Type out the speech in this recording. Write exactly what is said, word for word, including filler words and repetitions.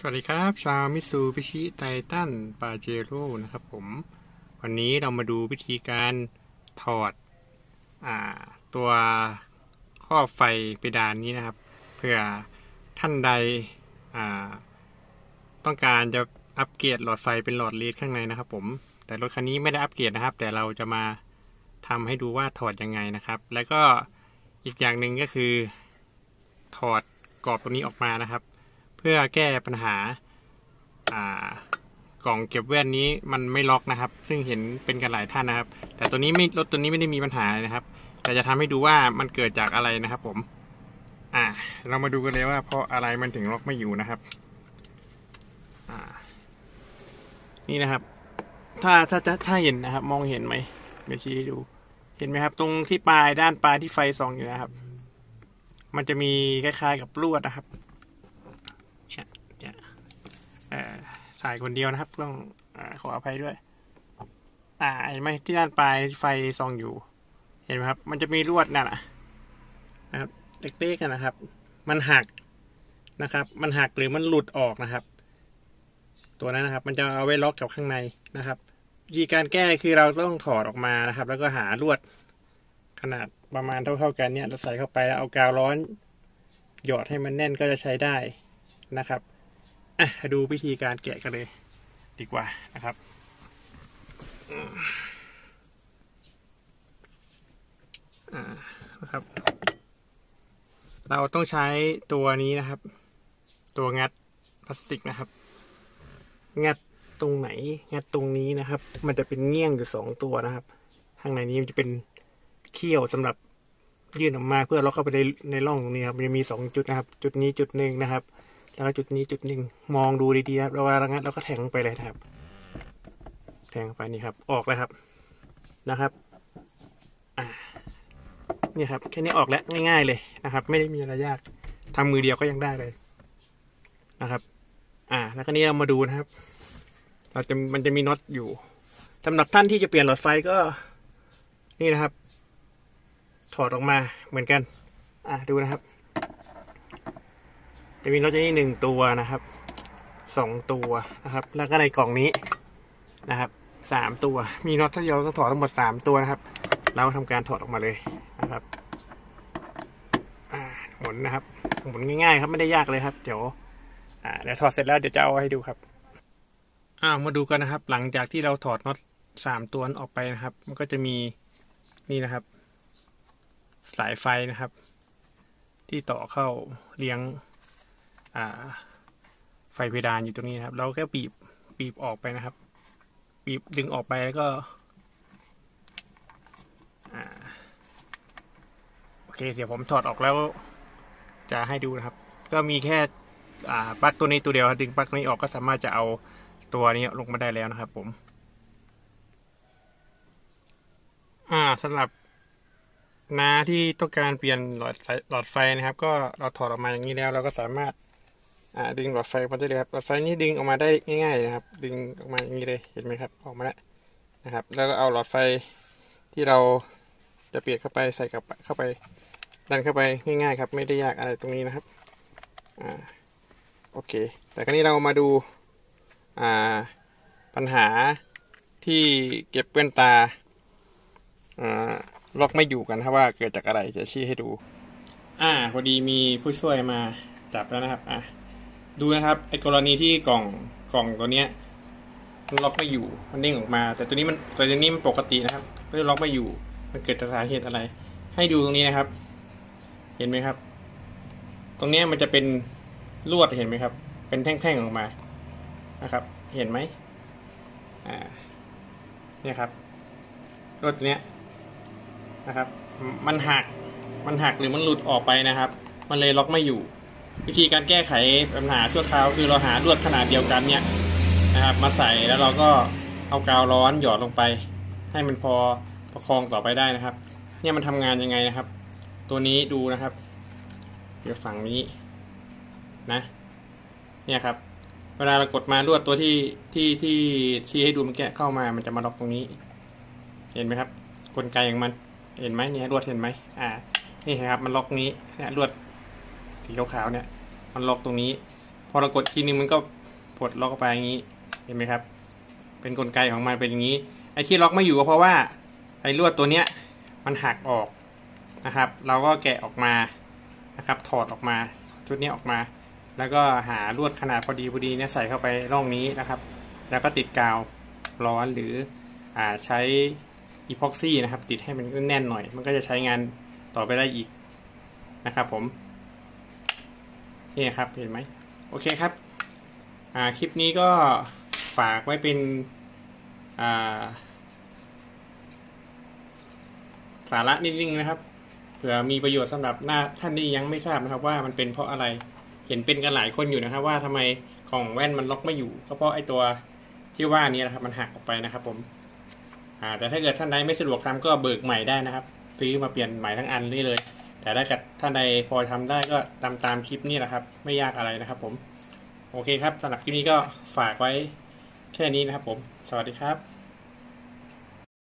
สวัสดีครับชาวมิตซูบิชิไททันปาเจโร่นะครับผมวันนี้เรามาดูวิธีการถอดอ่าตัวครอบไฟเพดานนี้นะครับเพื่อท่านใดอ่าต้องการจะอัปเกรดหลอดไฟเป็นหลอดลีดข้างในนะครับผมแต่รถคันนี้ไม่ได้อัปเกรดนะครับแต่เราจะมาทำให้ดูว่าถอดยังไงนะครับแล้วก็อีกอย่างหนึ่งก็คือถอดกรอบตรงนี้ออกมานะครับเพื่อแก้ปัญหากล่องเก็บแว่นนี้มันไม่ล็อกนะครับซึ่งเห็นเป็นกันหลายท่านนะครับแต่ตัวนี้ไม่รถตัวนี้ไม่ได้มีปัญหานะครับแต่จะทำให้ดูว่ามันเกิดจากอะไรนะครับผมอ่าเรามาดูกันเลยว่าเพราะอะไรมันถึงล็อกไม่อยู่นะครับอ่านี่นะครับถ้าถ้าถ้าถ้าเห็นนะครับมองเห็นไหมเดี๋ยวชี้ให้ดูเห็นไหมครับตรงที่ปลายด้านปลายที่ไฟส่องอยู่นะครับมันจะมีคล้ายๆกับลวดนะครับเนี่ยเนี่ยเอ่อสายคนเดียวนะครับต้องอขออภัยด้วยอ่าเห็นไหมที่ด้านปลายไฟส่องอยู่เห็นไหมครับมันจะมีลวดนั่นนะครับเล็กๆนะครับมันหักนะครับมันหักหรือมันหลุดออกนะครับตัวนั้นนะครับมันจะเอาไว้ล็อกกับข้างในนะครับวิธีการแก้คือเราต้องถอดออกมานะครับแล้วก็หาลวดขนาดประมาณเท่าๆกันเนี่ยเราใส่เข้าไปแล้วเอากาวร้อนหยอดให้มันแน่นก็จะใช้ได้นะครับอ่ะดูวิธีการแกะกันเลยดีกว่านะครับอ่านะครับเราต้องใช้ตัวนี้นะครับตัวงัดพลาสติกนะครับงัดตรงไหนงัดตรงนี้นะครับมันจะเป็นเงี้ยงอยู่สองตัวนะครับข้างในนี้มันจะเป็นเขี้ยวสำหรับยื่นออกมาเพื่อล็อกเข้าไปในในร่องตรงนี้ครับมันจะมีสองจุดนะครับจุดนี้จุดหนึ่งนะครับแล้วก็จุดนี้จุดหนึ่งมองดูดีๆครับเราเวลางัดเราก็แทงไปเลยครับแทงไปนี่ครับออกแล้วครับนะครับอ่านี่ครับแค่นี้ออกแล้วง่ายๆเลยนะครับไม่ได้มีอะไรยากทำมือเดียวก็ยังได้เลยนะครับอ่าแล้วก็นี้เรามาดูนะครับเราจะมันจะมีน็อตอยู่สำหรับท่านที่จะเปลี่ยนหลอดไฟก็นี่นะครับถอดออกมาเหมือนกันอ่าดูนะครับจะมีน็อตนี้หนึ่งตัวนะครับสองตัวนะครับแล้วก็ในกล่องนี้นะครับสามตัวมีน็อตที่เราต้องถอดทั้งหมดสามตัวนะครับเราทำการถอดออกมาเลยนะครับหมุนนะครับหมุนง่ายๆครับไม่ได้ยากเลยครับเดี๋ยวอ่าเดี๋ยวถอดเสร็จแล้วเดี๋ยวจะเอาให้ดูครับอ้าวมาดูกันนะครับหลังจากที่เราถอดน็อตสามตัวออกไปนะครับมันก็จะมีนี่นะครับสายไฟนะครับที่ต่อเข้าเลี้ยงอ่าไฟเพดานอยู่ตรงนี้นะครับเราแค่บีบบีบออกไปนะครับบีบดึงออกไปแล้วก็อ่าโอเคเดี๋ยวผมถอดออกแล้วจะให้ดูนะครับก็มีแค่อ่าปลั๊กตัวนี้ตัวเดียวดึงปลั๊กนี้ออกก็สามารถจะเอาตัวนี้ลงมาได้แล้วนะครับผมอ่าสำหรับน้าที่ต้องการเปลี่ยนหลอดหลอดไฟนะครับก็เราถอดออกมาอย่างนี้แล้วเราก็สามารถอ่าดึงหลอดไฟมาได้เลยครับหลอดไฟนี้ดึงออกมาได้ง่ายๆนะครับดึงออกมาอย่างนี้เลยเห็นไหมครับออกมาแล้วนะครับแล้วก็เอาหลอดไฟที่เราจะเปลี่ยนเข้าไปใส่กับเข้าไปดันเข้าไปง่ายๆครับไม่ได้ยากอะไรตรงนี้นะครับอ่าโอเคแต่คราวนี้เรามาดูอ่าปัญหาที่เก็บแว่นตาอ่าล็อกไม่อยู่กันครับว่าเกิดจากอะไรจะชี้ให้ดูอ่าพอดีมีผู้ช่วยมาจับแล้วนะครับอ่าดูนะครับไอ้กรณีที่กล่องกล่องตัวเนี้ยมันล็อกไม่อยู่มันเด้งออกมาแต่ตัวนี้มันตัวนี้มันปกตินะครับไม่ได้ล็อกไม่อยู่มันเกิดจากสาเหตุอะไรให้ดูตรงนี้นะครับเห็นไหมครับตรงนี้มันจะเป็นลวดเห็นไหมครับเป็นแท่งๆออกมานะครับเห็นไหมอ่าเนี่ยครับลวดตัวเนี้ยนะครับมันหักมันหักหรือมันหลุดออกไปนะครับมันเลยล็อกไม่อยู่วิธีการแก้ไขปัญหาชั่วคราวคือเราหาลวดขนาดเดียวกันเนี่ยนะครับมาใส่แล้วเราก็เอากาวร้อนหยอดลงไปให้มันพอประคองต่อไปได้นะครับเนี่ยมันทำงานยังไงนะครับตัวนี้ดูนะครับเดี๋ยวฝั่งนี้นะเนี่ยครับเวลาเรากดมาลวดตัวที่ที่ที่ที่ให้ดูมันแกะเข้ามามันจะมาล็อกตรงนี้เห็นไหมครับกลไกของมันเห็นไหมเนี่ยลวดเห็นไหมอ่านี่ครับมันล็อกนี้เนี่ยลวดสีขาวๆเนี่ยมันล็อกตรงนี้พอเรากดทีนึงมันก็ปลดล็อกไปอย่างนี้เห็นไหมครับเป็นกลไกของมันเป็นอย่างนี้ไอ้ที่ล็อกไม่อยู่ก็เพราะว่าไอ้ลวดตัวเนี้ยมันหักออกนะครับเราก็แกะออกมานะครับถอดออกมาชุดนี้ออกมาแล้วก็หาลวดขนาดพอดีพอดีเนี่ยใส่เข้าไปร่องนี้นะครับแล้วก็ติดกาวร้อนหรืออ่าใช้อีพ็อกซี่นะครับติดให้มันแน่นหน่อยมันก็จะใช้งานต่อไปได้อีกนะครับผมนี่ครับเห็นไหมโอเคครับอ่าคลิปนี้ก็ฝากไว้เป็นอ่าสาระนิดนึงนะครับเผื่อมีประโยชน์สำหรับหน้าท่านที่ยังไม่ทราบนะครับว่ามันเป็นเพราะอะไรเห็นเป็นกันหลายคนอยู่นะครับว่าทำไมกล่องแว่นมันล็อกไม่อยู่ก็เพราะไอ้ตัวที่ว่านี้นะครับมันหักออกไปนะครับผมอ่าแต่ถ้าเกิดท่านใดไม่สะดวกทำก็เบิกใหม่ได้นะครับซื้อมาเปลี่ยนใหม่ทั้งอันนี่เลยแต่ถ้าเกิดท่านใดพอทำได้ก็ตามตามคลิปนี้แหละครับไม่ยากอะไรนะครับผมโอเคครับสำหรับคลิปนี้ก็ฝากไว้แค่นี้นะครับผมสวัสดีครับ